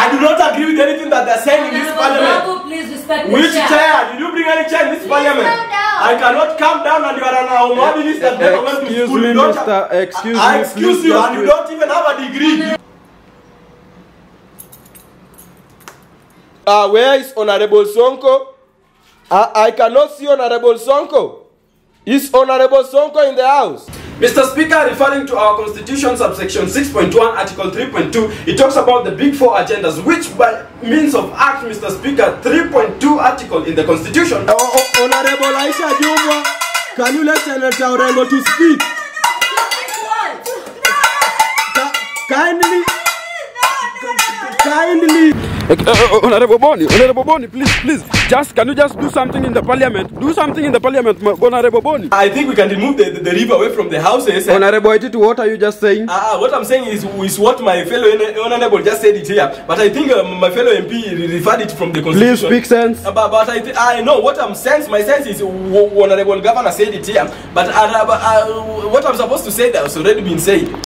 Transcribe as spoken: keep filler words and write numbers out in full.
I do not agree with anything that they're saying in this parliament. Bravo, please respect Which the chair. chair? Did you bring any chair in this parliament? I cannot come down and you are an automobilist that never went to Excuse school. me, You don't mister. have- Excuse I me, excuse please you just and you wait. don't even have a degree. Uh, where is Honorable Sonko? I, I cannot see Honorable Sonko. Is Honorable Sonko in the house? Mister Speaker, referring to our Constitution subsection six point one, Article three point two, it talks about the big four agendas, which by means of Act, Mister Speaker, three point two article in the Constitution. Oh, oh, Honorable Aisha Jumwa, can you let Senator Orengo to speak? Ka kindly, kindly. Uh, uh, Honorable Boni, Honorable Boni, please, please, just can you just do something in the parliament? Do something in the parliament, Honorable Boni. I think we can remove the, the, the river away from the houses. Honorable Ititu, what are you just saying? Uh, what I'm saying is, is what my fellow Honorable just said it here. But I think um, my fellow M P referred it from the Constitution. Please speak sense. Uh, but but I, I know what I'm sense. My sense is Honorable Governor said it here. But uh, uh, what I'm supposed to say that has already been said.